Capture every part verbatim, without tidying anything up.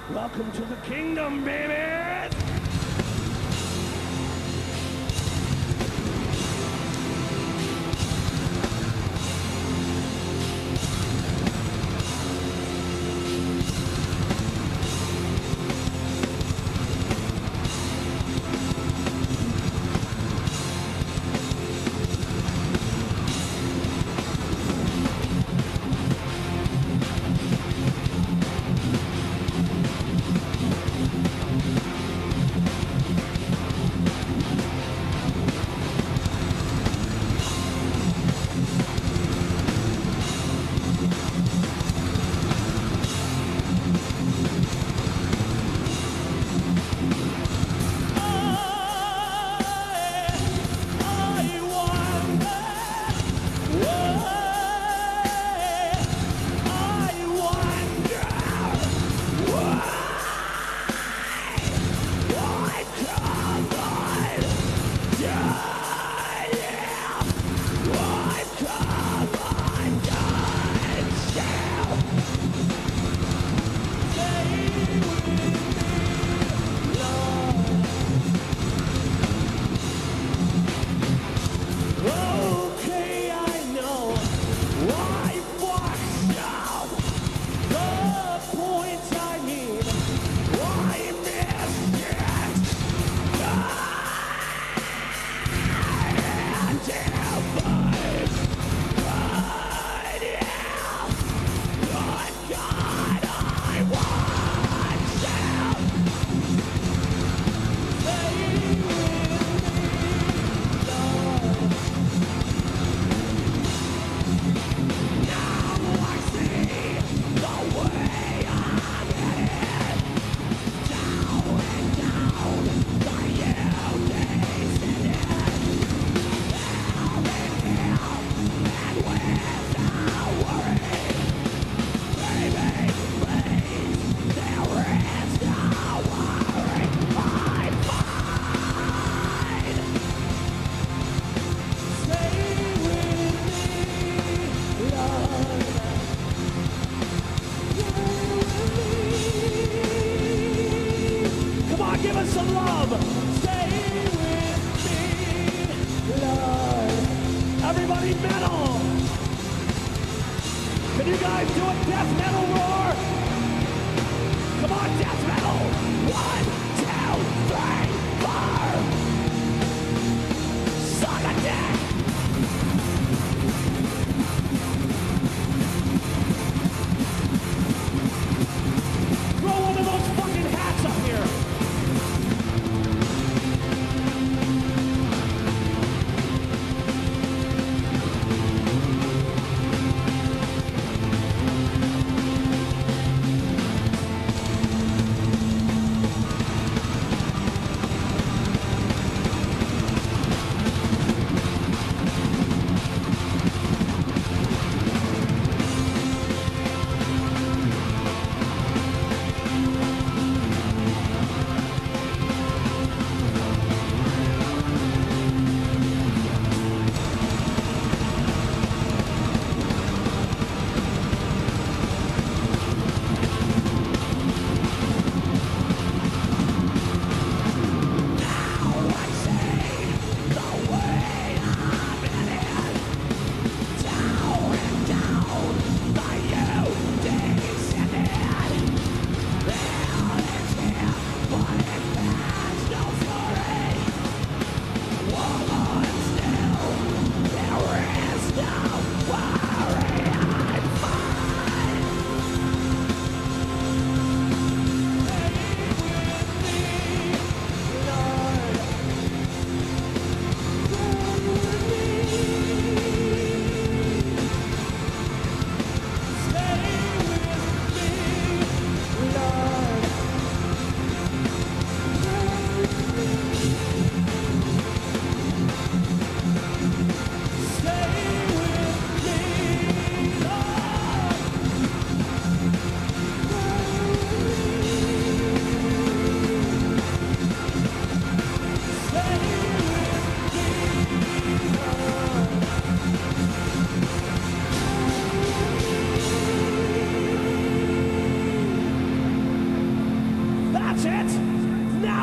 Welcome to the kingdom, baby!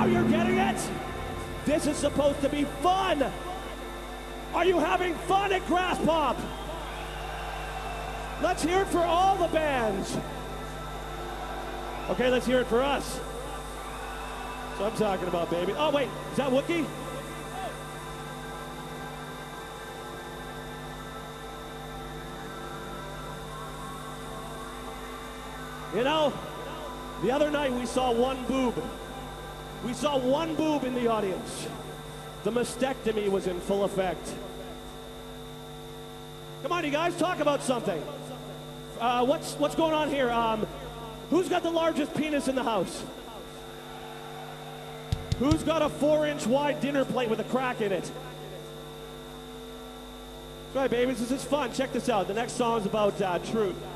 Now you're getting it. This is supposed to be fun. Are you having fun at Grass Pop? Let's hear it for all the bands. Okay, let's hear it for us. That's what I'm talking about, baby. Oh, wait, is that Wookie? You know, the other night we saw one boob. We saw one boob in the audience. The mastectomy was in full effect. Come on, you guys, talk about something. Uh, what's what's going on here? Um, who's got the largest penis in the house? Who's got a four-inch wide dinner plate with a crack in it? That's right, babies. This is fun. Check this out. The next song is about uh, truth.